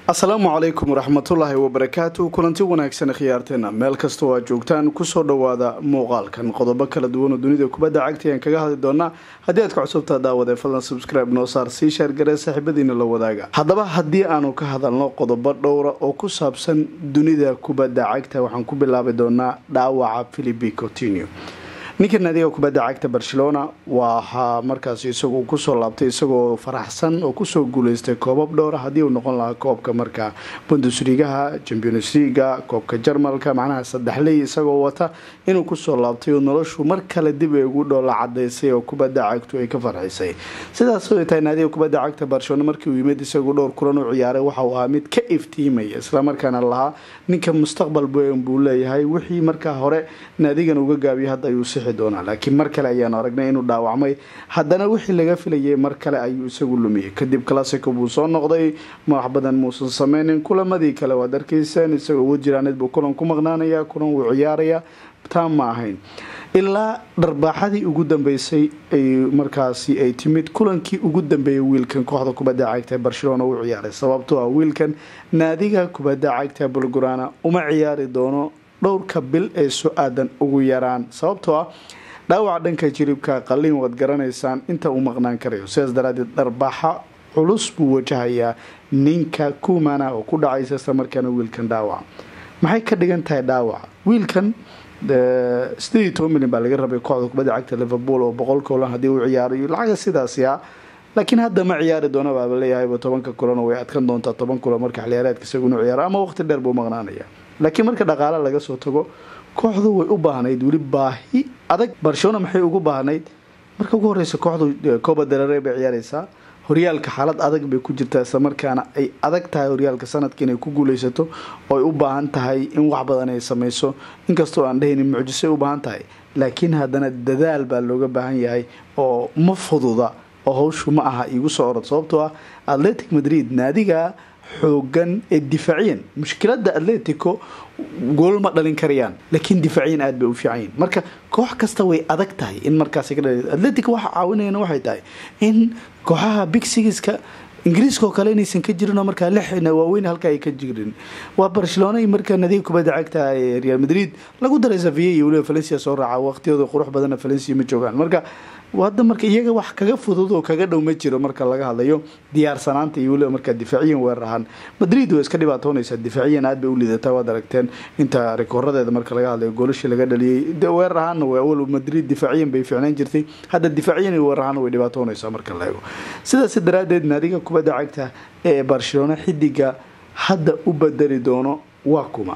السلام عليكم ورحمة الله وبركاته كلنتي wanaagsan khiyaarteena meel kasta oo joogtaan ku soo dhawaada muuqaalkan qodobo kala duwan oo dunida kubadda cagta aan kaga hadli doona hadii aad ka cusubtaa daawada fadlan subscribe noo saar si share garee saaxiibadiina la wadaaga hadaba hadii aanu ka hadalno qodobo dhowr oo ku saabsan dunida kubadda cagta waxaan ku bilaabi doonaa dhaawaca Philippe Coutinho ninkan naadiga kubadda cagta Barcelona waxa markaas isagu ku soo laabtay isagoo faraxsan oo ku soo guuleystay koobab dhowr hadii uu noqon lahaa koobka marka Bundesliga, Champions League, koobka Jarmalka macnaha saddexley isagoo wata inuu ku soo laabtay oo noloshu mar kale dib ugu dhoola cadeysay oo kubadda cagtu ay ka farxisay sidaas oo ay naadiga kubadda cagta Barcelona markii uu yimid isagu dhowr kulan u ciyaaray waxa uu ahaa mid ka iftiimay isla markaana lahaa ninka mustaqbal buu leeyahay wixii marka hore naadigan uga gaabiyay hadda ayuu laakiin mar kale ayaan aragnay inuu dhaawacmay haddana wixii laga filayay mar kale ayuu isagu lumiyay kadib Clasico buu soo noqday wax badan muusan sameeynin kulamadii kale waa darkiisaan isagoo wajiraaneed buu kulan ku maqnaanaya kulan uu ciyaaraya taam ma ahayn ilaa darbaaxadii ugu dambeysay ay markaasi ay timid kulankii ugu dambeeyay wiilkan kooxda kubadda cagta Barcelona uu ciyaaray sababtoo ah wiilkan naadiga kubadda cagta Blaugrana uma ciyaari doono dhowrka bil ee soo aadan ugu yaraan sababtoo ah dhaawac dhanka jiribka qalliin wad garanaysaan inta uu maqnaan karayo sidaas daraadeed darbaaxa culus buu wajahayaa ninka Koeman oo ku dhacaysa isla markaana wiilkan dhaawac maxay ka dhigan tahay dhaawac wiilkan 18 milyan baa laga rabay kooxda kubadda cagta Liverpool oo 100 kulan hadii uu ciyaarayo lacag sidaas laakiin hadda ma ciyaari doono baa leeyahay 10 kulan way adkan doontaa 10 kulan marka xiliyaareedka isaguna ciyaaro ama waqti dheer buu maqnaanaya laakiin marka dhaqaale laga soo tago kooxdu way u baahnayd wali baahi adag Barcelona maxay ugu baahnayd marka ugu horeysa kooxdu Copa del Rey bay ciyaaraysaa horyaalka xaalad adag bay ku jirtaa isla markaana ay adag tahay horyaalka sanadkan ay ku guuleysato oo ay u baahan tahay in wax badan ay sameeyso inkastoo aan dhahaynin mucjiso u baahan tahay laakiin haddana dadaal baa looga baahan yahay oo ma fududa oo hawshu ma aha igu soo orod sababtoo ah Atletico Madrid naadiga xoogan ee difaaciyan mushkiladda Atletico gool ma dhalin karayaan laakiin difaaciyan aad bay u fiican marka koox kasta way adag tahay in markaas ka dhalin Atletico waxa caawinayna waxay tahay in kooxaha Big Six-ka Ingiriiska oo kale inaysan ka jirin marka lixna waaweyn halka ay ka jirin waa Barcelona marka naadiga kubadda cagta ee Real Madrid lagu daray Sevilla iyo Valencia soo raaca waqtiyada qurux badan Valencia ma joogaan marka wada marka iyaga wax kaga fudud oo kaga dhow ma jiro marka laga hadlayo diyaarsanaanta iyo marka difaaciyan weeraraan Madrid way iska dhibaatoonaysaa difaaciyan aad bay u liidataa wada aragteen inta rekoorradeeda marka laga hadlayo goolasha laga dhaliyay weeraraan way awal Madrid difaaciyan bay fiicnaan jirtay hadda difaaciyan iyo weeraraan way dhibaatoonaysaa marka la eego sidaas daraadeed naadiga kubadda cagta ee Barcelona xidiga hadda u bedeli doono waa kuma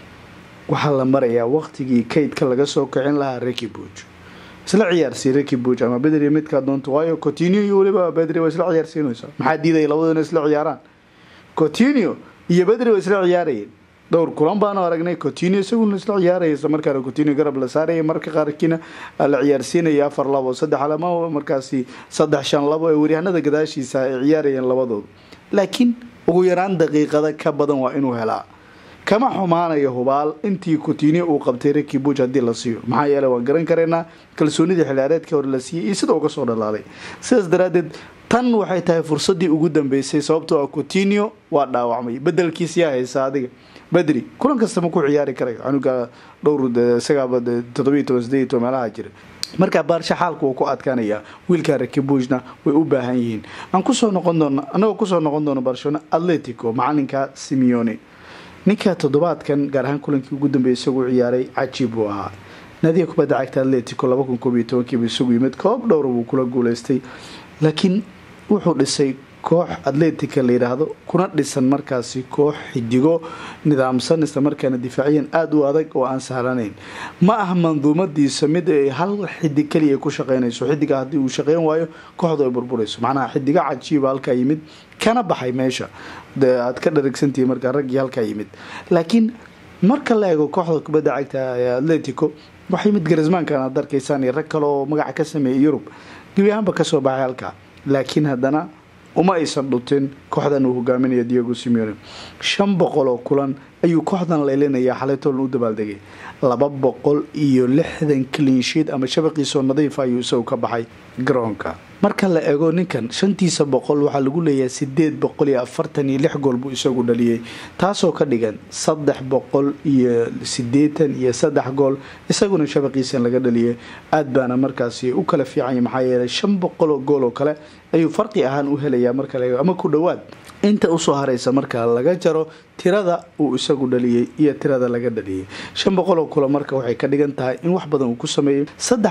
waxa la marayaa waqtigii kaydka laga soo kicin lahaa Ricky Puig isla ciyaarsi Ricky Puig ama Pedri midka doonto waayo Coutinho iyo waliba Pedri way isla ciyaarsiinaysaa maxaa diiday labadooda isla ciyaaraan Coutinho iyo Pedri way isla ciyaarayeen dhowr kulan baan aragnay Coutinho isaguna isla ciyaarayay markaa Coutinho garab la saaray marka qaarkiina la ciyaarsiinay 4-2 3 lama markaasi 3-5 ee wariyahanada gadaashiisa ay ciyaarayeen labadooda laakiin ugu yaraan daqiiqada ka badan waa inuu helaa kama xumaanayo hubaal intii Coutinho uu qabtay Ricky Puig hadii la siiyo maxaa yeelay waan garan kareena kalsoonida xilaareedka hor la siiyay iyo sida uu ka soo dhalaalay sidaas daraadeed tan waxay tahay fursadii ugu dambeysay sababtoo ah Coutinho waa dhaawacmay bedelkiisa haysa adiga Pedri kulan kasta ma ku ciyaari karayo anuga dhowr 17 meelaha jira marka Barca xaalku uu ku adkaanaya wiilka Ricky Puigna way u baahan yihiin aan ku soo noqon doono Barcelona Atletico macalinka Simeone ninka toddobaadkan gaar ahaan kulankii ugu dambeeyay isagu ciyaaray cajiib uu ahaa naadiga kubadda cagta Atletico 2012 bii isugu yimid koob dhowr uu kula guuleystay laakiin wuxuu dhisay koox Atletico la yiraahdo kuna dhisan markaasi koox xidigo nidaamsan isla markaana difaaciyan aad u adag oo aan sahlanayn ma aha manduumadiisa mid ay hal xidig kaliya ku shaqeynayso xidiga hadii uu shaqeyn waayo kooxdu ay burburayso macnaha xidiga cajiib halka yimid kana baxay meesha aad ka dharagsantii marka ragii halka yimid laakiin marka la eego kooxda kubadda cagta ee Atletico waxay mid Griezmann kana darkaysan rag kale oo magac ka sameeyay Yurub diyaanba ka soo baxay halka laakiin haddana uma aysan dhutin kooxdan uu hogaaminayo Diego Simeone 500 kulan ayuu kooxdan leelinaya xalay tolan u dabaaldegay 260 clean sheet ama shabaqiisoo nadiif ayuu isagu ka baxay garoonka. marka la eego ninkan shantiisa boqol waxaa lagu leeyahay 846 gool buu isagu dhaliyay, taasoo ka dhigan 383 gool isaguna shabaqiisan laga dhaliyay. aad baana markaasi u kala fiican maxaa yeelay 500 gool oo kale ayuu farqi ahaan u helayaa marka la eego ama ku dhawaad inta usoo haraysa marka laga jaro tirada uu isagu dhaliyay iyo tirada laga dhaliyay. 500 kula marka waxay ka dhigan tahay in wax badan uu ku sameeyay.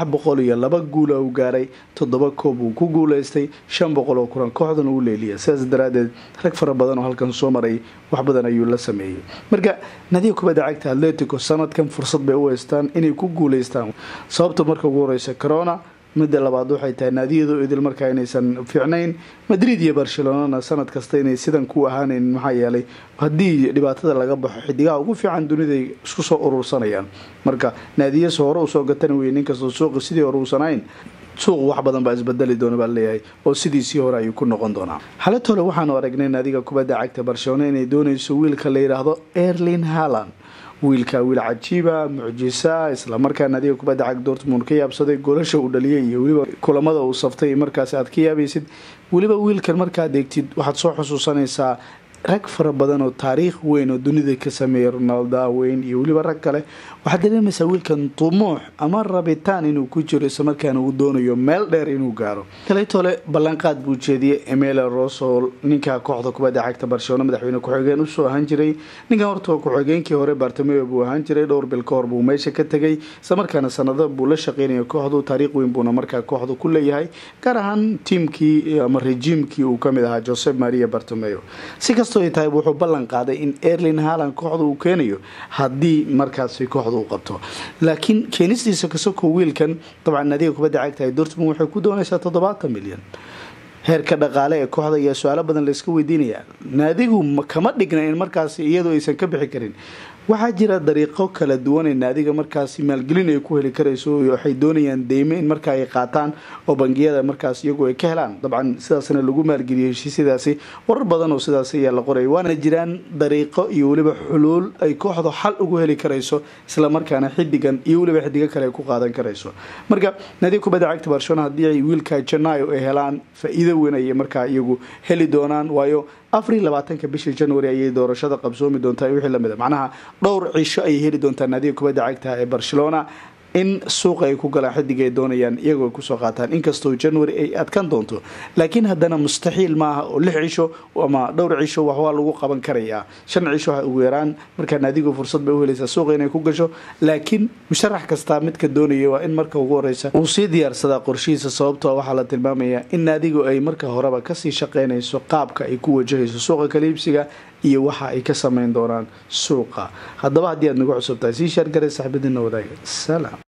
302 guul uu gaaray, 7 koob uu ku guuleystay, 500 kulan kooxdan uu leeliyay. sidaas daraadeed rag fara badan oo halkan soo maray wax badan ayuu la sameeyay. marka nadiga kubadda cagta Atletico sanadkan fursad bay u haystaan inay ku guuleystaan sababta marka ugu horeysa corona. midda labaad waxay tahay naadiyadu idil markaa inaysan fiicnayn. Madrid iyo Barcelona sanad kasta inay sidan ku ahaaneen maxaa yeelay haddii dhibaatada laga baxo xidigaha ugu fiican dunida isku soo urursanayaan. marka naadiyada hore u soo gatan weyn inkastoo suuqa sidii urursanayn suuq wax badan baa isbedeli doona baa leeyahay oo sidiisii hore ayuu ku noqon doonaa. xalatole waxaanu aragnay naadiga kubadda cagta Barcelona inay doonayso wiilka la yiraahdo Erling Haaland. wiilka wiil cajiiba mucjisa isla markaana adiga kubadda cagta Dortmund ka yaabsaday goolasha uu dhaliyay iyo waliba kulamada uu saftay markaas aad ka yaabaysid. waliba wiilkan markaa deegtid waxaad soo xusuusanaysaa rag fara badan oo taariikh weyn oo dunida ka sameeyay Ronaldo weyn iyo waliba rag kale. waxaad dareemaysaa wiilkan tumuux ama rabitaan inuu ku jiro isla markaana uu doonayo meel dheer inuu gaaro. kaleetole ballanqaad buu jeediyay Emile Rosol ninka kooxda kubadda cagta Barcelona madaxweyne ku-xigeen u soo ahaan jiray. ninkan horta ku-xigeenkii hore Bartomeu buu ahaan jiray, dhowr bil ka hor buu meesha ka tagay isla markaana sanado buu la shaqeynayay kooxdu. taariikh weyn buuna markaa kooxdu ku leeyahay gaar ahaan tiimkii ama rejiimkii uu kamid ahaa Jose Maria Bartomeu. si kastoo ay tahay wuxuu ballan qaaday in Erling Haaland kooxdu uu keenayo haddii markaasi kooxdu uu qabto. laakiin keenistiisa kasoo wiilkan dabcan naadiga kubadda cagta Dortmund waxay ku doonaysaa 70 milyan. heerka dhaqaale ee kooxda ayaa su'aalo badan la iska weydiinaya. naadigu kama dhigna in markaasi iyadoo aysan ka bixi karin. waxaa jira dariiqo kala duwan ee naadiga markaasi maalgelin ay ku heli karayso. waxay doonayaan deymo in markaa ay qaataan oo bangiyada markaas iyagu ay ka helaan. dabcan sidaasna lagu maalgeliyay heshiisyadaasi warar badan oo sidaas ayaa la qoray. waana jiraan dariiqo iyo waliba xuluul ay kooxdu xal ugu heli karayso isla markaana xidigan iyo waliba xidiga kale ku qaadan karayso. marka naadiga kubadda cagta Barcelona haddii ay wiilka Janaayo ay helaan faa'iido weyn ay markaa iyagu heli doonaan. waayo 24 bishii January ayay doorashada qabsoomi doontaa wixii la mid ah. macnaha dhowr cisho ay heli doontaa naadiga kubadda cagta ee Barcelona in suuqa ay ku galaan xidig ay doonayaan iyagoo ku soo qaataan. inkastoo January ay adkaan doonto laakiin haddana mustaxiil maaha oo 6 cisho ama dhowr cisho wax waa lagu qaban karayaa. 5 cisho ugu yaraan marka naadigu fursad bay u helaysaa suuqa inay ku gasho. laakiin musharax kasta midka doonaya waa in marka ugu horeysa uu sii diyaarsada qorshihiisa sababtoo waxa la tilmaamayaa in naadigu ay marka horeba ka sii shaqeynayso qaabka ay ku wajahayso suuqa kala iibsiga iyo waxa ay ka sameyn doonaan suuqa. haddaba haddii aad nagu cusubtahay sii share garay saaxiibadiina wadaaga. salaam.